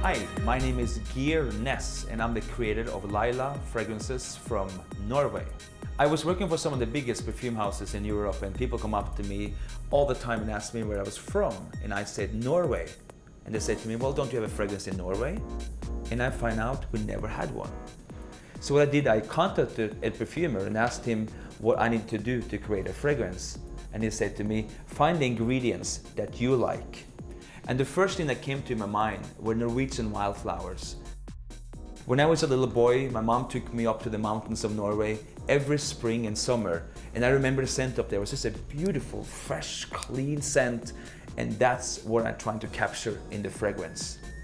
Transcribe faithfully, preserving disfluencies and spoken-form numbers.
Hi, my name is Gheir Ness and I'm the creator of Laila Fragrances from Norway. I was working for some of the biggest perfume houses in Europe and people come up to me all the time and ask me where I was from, and I said Norway. And they said to me, well, don't you have a fragrance in Norway? And I find out we never had one. So what I did, I contacted a perfumer and asked him what I need to do to create a fragrance. And he said to me, find the ingredients that you like. And the first thing that came to my mind were Norwegian wildflowers. When I was a little boy, my mom took me up to the mountains of Norway every spring and summer. And I remember the scent up there was just a beautiful, fresh, clean scent. And that's what I'm trying to capture in the fragrance.